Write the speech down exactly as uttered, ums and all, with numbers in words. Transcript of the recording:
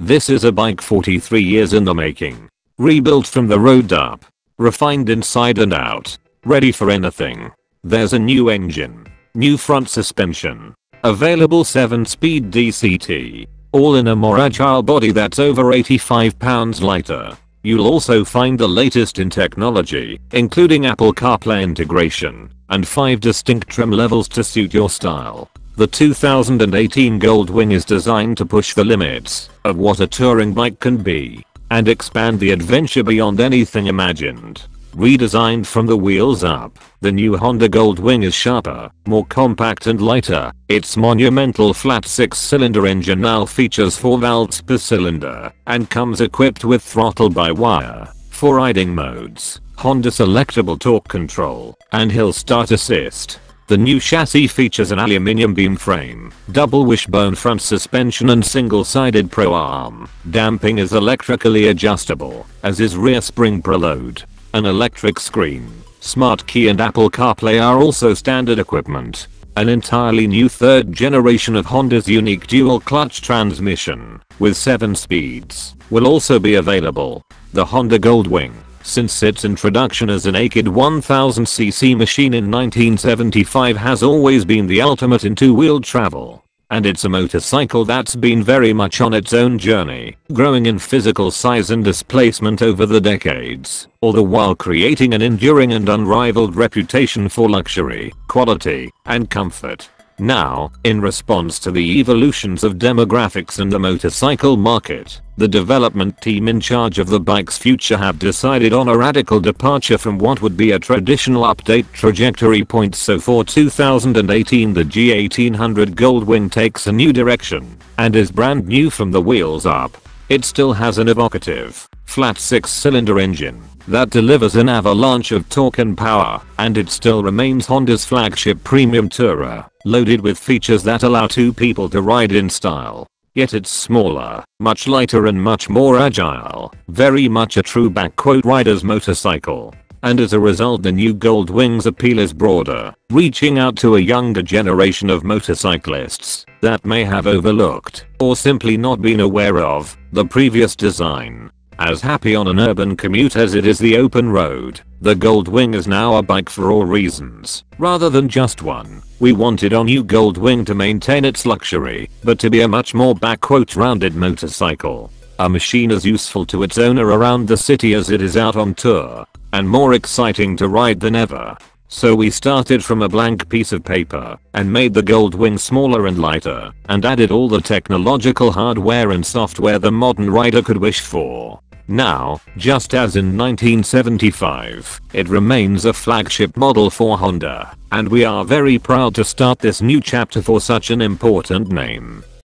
This is a bike forty-three years in the making. Rebuilt from the road up. Refined inside and out. Ready for anything. There's a new engine. New front suspension. Available seven speed D C T. All in a more agile body that's over eighty-five pounds lighter. You'll also find the latest in technology, including Apple CarPlay integration, and five distinct trim levels to suit your style. The two thousand eighteen Goldwing is designed to push the limits of what a touring bike can be, and expand the adventure beyond anything imagined. Redesigned from the wheels up, the new Honda Goldwing is sharper, more compact and lighter. Its monumental flat six cylinder engine now features four valves per cylinder and comes equipped with throttle-by-wire, four riding modes, Honda selectable torque control, and hill start assist. The new chassis features an aluminium beam frame, double wishbone front suspension and single-sided pro arm. Damping is electrically adjustable, as is rear spring preload. An electric screen, smart key and Apple CarPlay are also standard equipment. An entirely new third generation of Honda's unique dual clutch transmission, with seven speeds, will also be available. The Honda Goldwing, since its introduction as a naked one thousand c c machine in nineteen seventy-five, has always been the ultimate in two-wheeled travel. And it's a motorcycle that's been very much on its own journey, growing in physical size and displacement over the decades, all the while creating an enduring and unrivaled reputation for luxury, quality, and comfort. Now, in response to the evolutions of demographics in the motorcycle market, the development team in charge of the bike's future have decided on a radical departure from what would be a traditional update trajectory point. So for two thousand eighteen, the G eighteen hundred Goldwing takes a new direction and is brand new from the wheels up. It still has an evocative, flat six cylinder engine that delivers an avalanche of torque and power, and it still remains Honda's flagship premium tourer, loaded with features that allow two people to ride in style. Yet it's smaller, much lighter and much more agile, very much a true backquote rider's motorcycle. And as a result, the new Goldwing's appeal is broader, reaching out to a younger generation of motorcyclists that may have overlooked, or simply not been aware of, the previous design. As happy on an urban commute as it is the open road, the Goldwing is now a bike for all reasons, rather than just one. We wanted our new Goldwing to maintain its luxury, but to be a much more backquote rounded motorcycle. A machine as useful to its owner around the city as it is out on tour, and more exciting to ride than ever. So we started from a blank piece of paper and made the Goldwing smaller and lighter, and added all the technological hardware and software the modern rider could wish for. Now, just as in nineteen seventy-five, it remains a flagship model for Honda, and we are very proud to start this new chapter for such an important name.